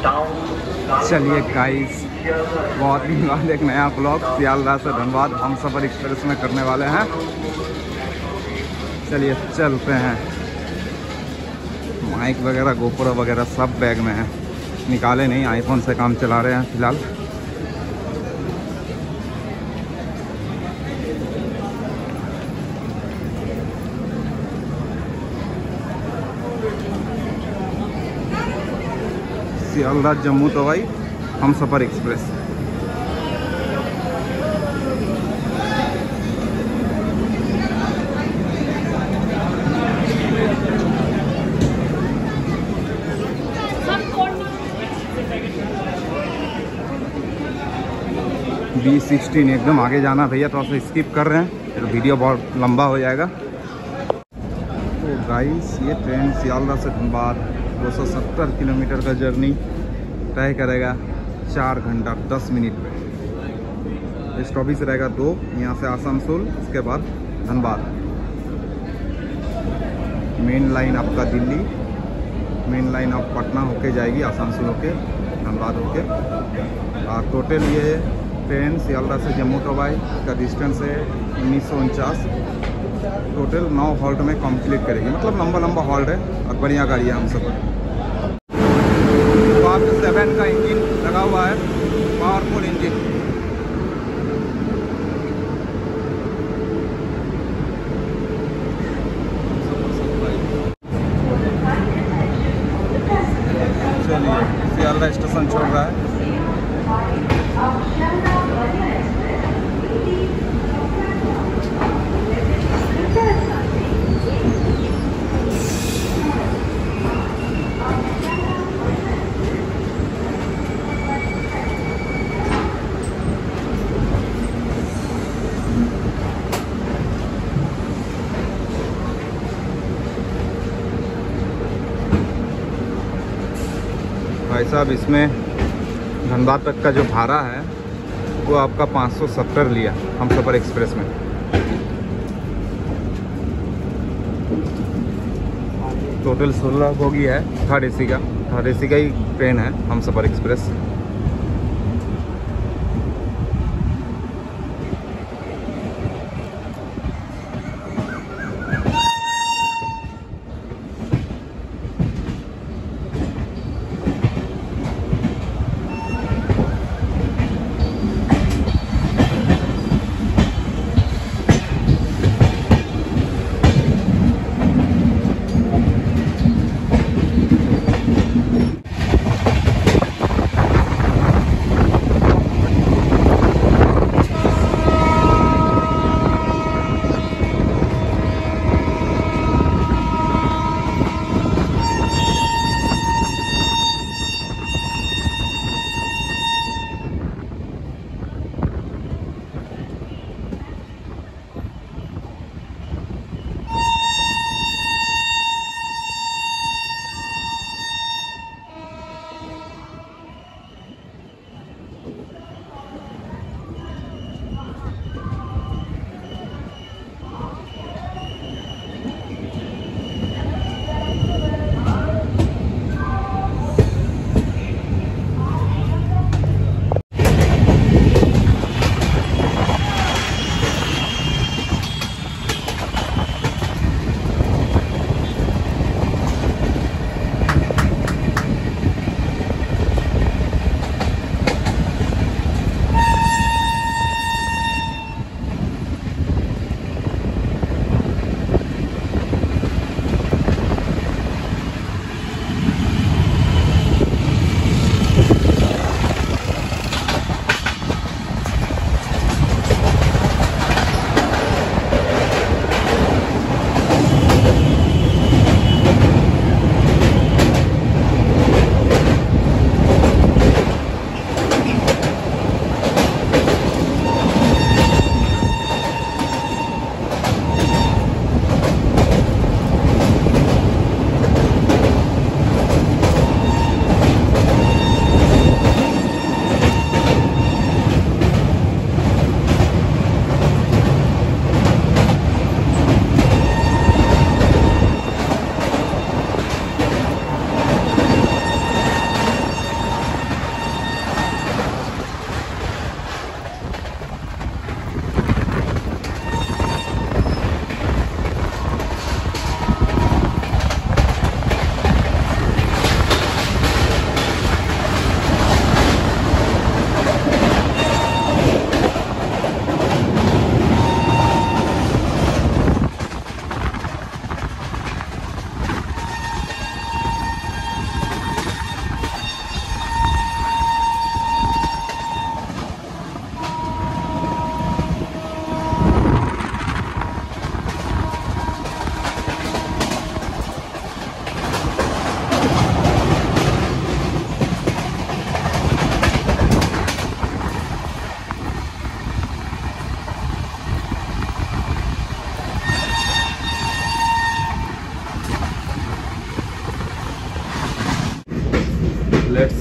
चलिए गाइस, बहुत दिन बाद एक नया ब्लॉग सियालदह से धनबाद हमसफर एक्सप्रेस में करने वाले हैं। चलिए चलते हैं। माइक वगैरह गोप्रो वगैरह सब बैग में है, निकाले नहीं, आईफोन से काम चला रहे हैं फिलहाल। सियालदह जम्मू तवाई हमसफर एक्सप्रेस। B16 एकदम आगे जाना भैया, थोड़ा सा स्किप कर रहे हैं, फिर वीडियो बहुत लंबा हो जाएगा। तो गाइस, ये ट्रेन सियालदह से धनबाद 270 किलोमीटर का जर्नी तय करेगा 4 घंटा 10 मिनट में। स्टॉपेज रहेगा 2, यहाँ से आसनसोल, उसके बाद धनबाद। मेन लाइन आपका दिल्ली, मेन लाइन आप पटना होके जाएगी, आसनसोल होके, धनबाद होके। और टोटल ये ट्रेन सियालदह से जम्मू तवाई का डिस्टेंस है 1949। टोटल 9 हॉल्ट में कंप्लीट करेगी, मतलब लंबा लंबा हॉल्ट है और बढ़िया गाड़ी है हम सब। 7 का इंजन लगा हुआ है, पावरफुल इंजन। चलिए, सियालदह स्टेशन छोड़ रहा है। भाई साहब, इसमें धनबाद तक का जो भाड़ा है वो आपका 570 लिया हमसफर एक्सप्रेस में। टोटल 16 बोगी है, थर्ड एसी का ही ट्रेन है Humsafar express.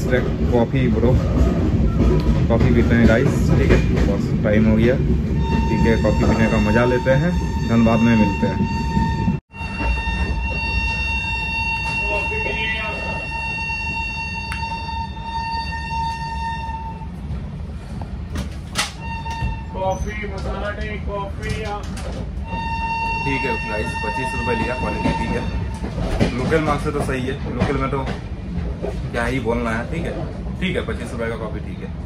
Instant coffee bro, coffee पीते हैं गाइस। ठीक है, बस टाइम हो गया। ठीक है, कॉफ़ी पीने का मज़ा लेते हैं, धनबाद में मिलते हैं। Coffee masala tea coffee. ठीक है गाइस, 25 रुपये लिया, क्वालिटी ठीक है। लोकल माल से तो सही है, लोकल में तो क्या ही बोलना है। ठीक है, ठीक है, 25 रुपये का कॉफी ठीक है।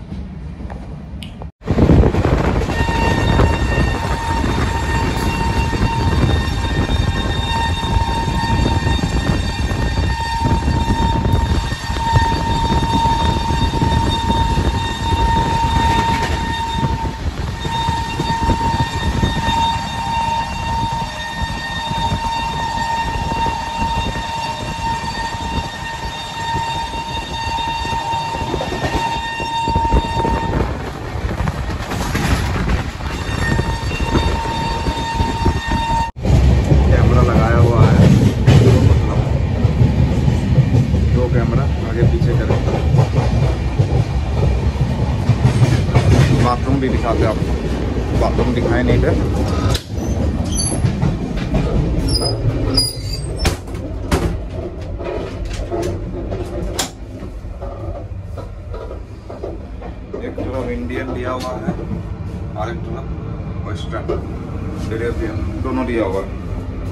कैमरा आगे पीछे करें, बाथरूम भी दिखाते आपको, बाथरूम दिखाए नहीं थे। एक तरफ इंडियन दिया हुआ है और एक तरफ वेस्टर्न यूरोपियन, दोनों दिया हुआ है।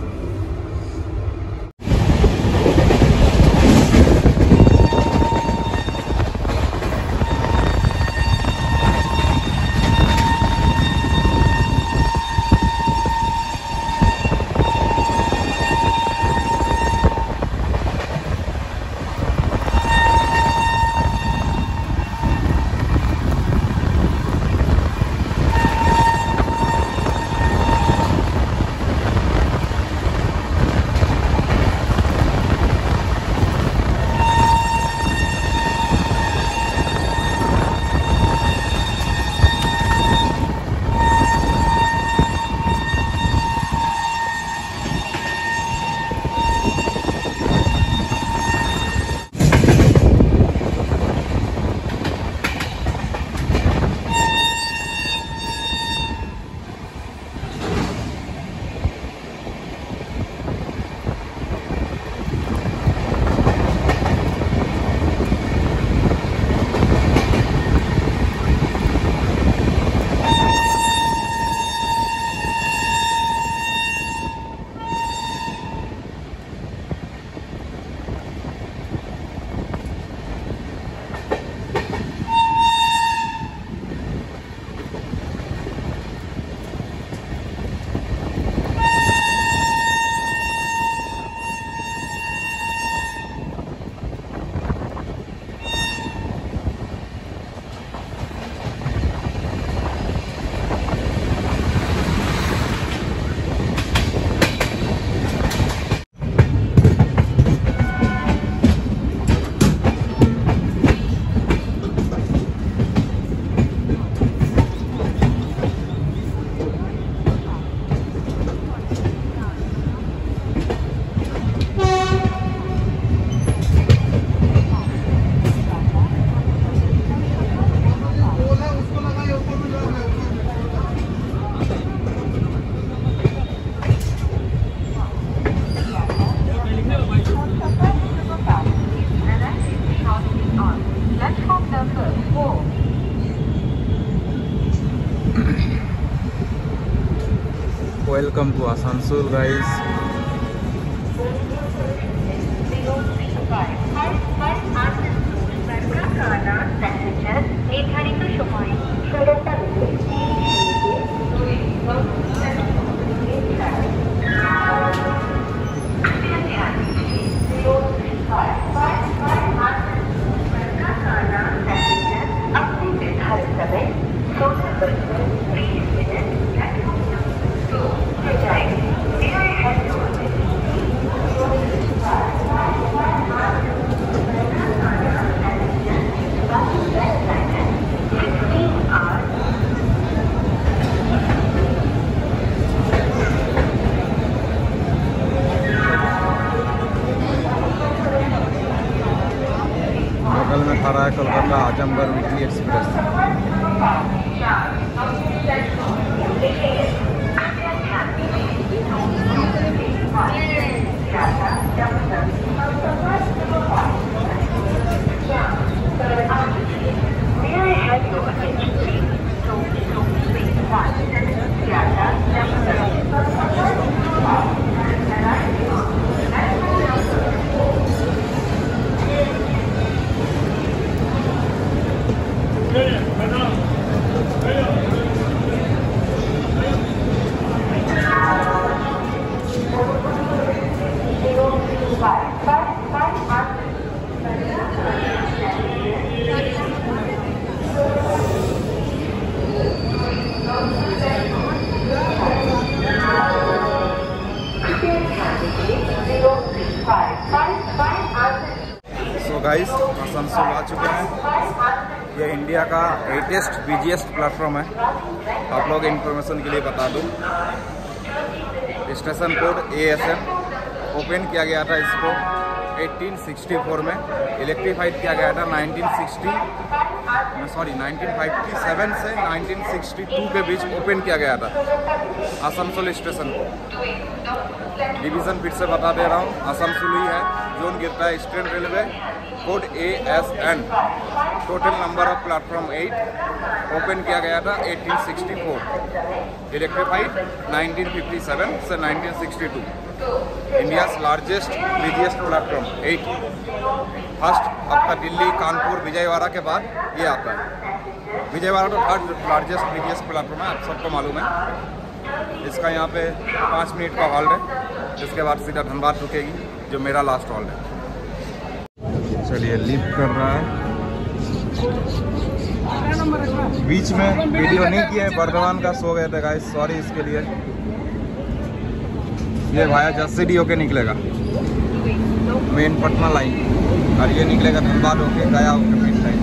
Welcome to Asansol guys. May I have your है Kolkata Azamgarh weekly express. So guys, Asansol आ चुके हैं। ये इंडिया का 8th बिजिएस्ट प्लेटफॉर्म है। आप लोग इन्फॉर्मेशन के लिए बता दूं, स्टेशन कोड ASM ओपन किया गया था इसको 1864 में, इलेक्ट्रीफाइड किया गया था 1957 से 1962 के बीच ओपन किया गया था आसनसोल स्टेशन को। डिवीज़न फिर से बता दे रहा हूँ, आसनसोल ही है। जोन गिरता है eastern railway, code ASN। Total number of platform 8। Open किया गया था 1864, इलेक्ट्रीफाइड 1957 से 1962। India's largest busiest platform 8। First आपका दिल्ली, कानपुर, विजयवाड़ा के बाद ये आता है। विजयवाड़ा तो थर्ड लार्जेस्ट बिजिएस्ट प्लेटफॉर्म है, आप सबको मालूम है। इसका यहाँ पे 5 मिनट का हॉल्ट है, जिसके बाद सीधा धनबाद रुकेगी, जो मेरा लास्ट हॉल्ट है। चलिए, लीव कर रहा है। बीच में वीडियो नहीं किए, बर्धमान का सो गए थे गाइस, सॉरी इसके लिए। ये भाया जस्सीडी होके निकलेगा मेन पटना लाइन, और ये निकलेगा धनबाद होके, गया होके मेन लाइन।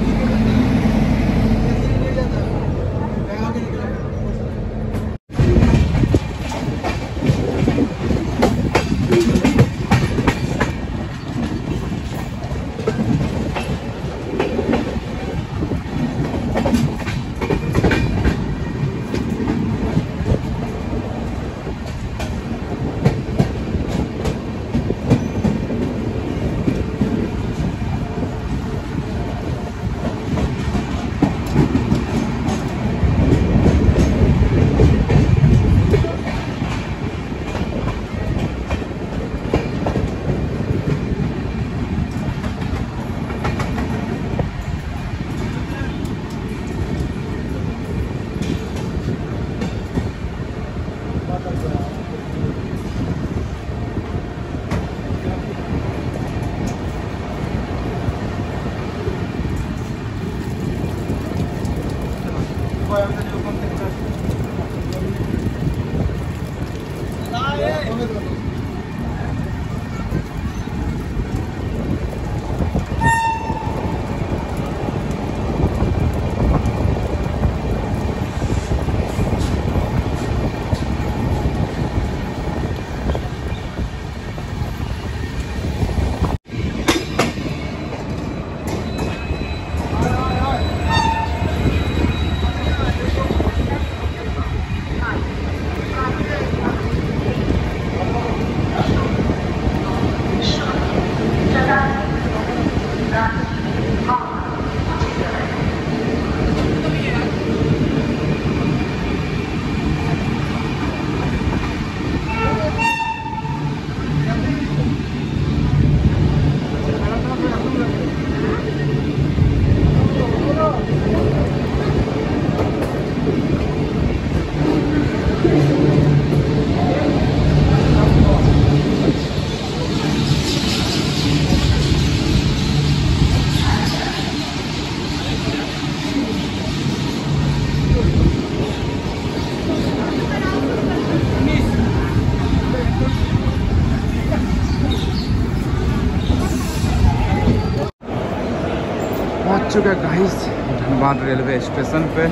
पहुंच चुके गाइस धनबाद रेलवे स्टेशन पे।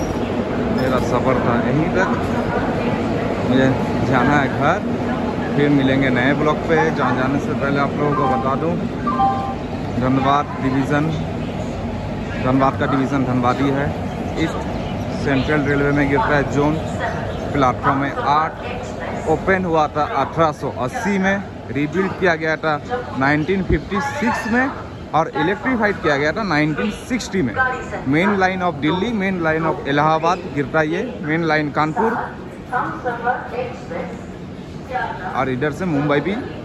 मेरा सफ़र था यहीं तक, मुझे जाना है घर। फिर मिलेंगे नए ब्लॉक पे। जहाँ जाने से पहले आप लोगों को बता दूं, धनबाद डिवीज़न धनबाद का डिवीज़न धनबाद ही है। ईस्ट सेंट्रल रेलवे में गिरता है जोन। प्लेटफॉर्म में 8 ओपन हुआ था 1880 में, रिबिल्ड किया गया था 1956 में और इलेक्ट्रीफाइड किया गया था 1960 में। Main line of Delhi, main line of Allahabad गिरता है ये, मेन लाइन कानपुर और इधर से मुंबई भी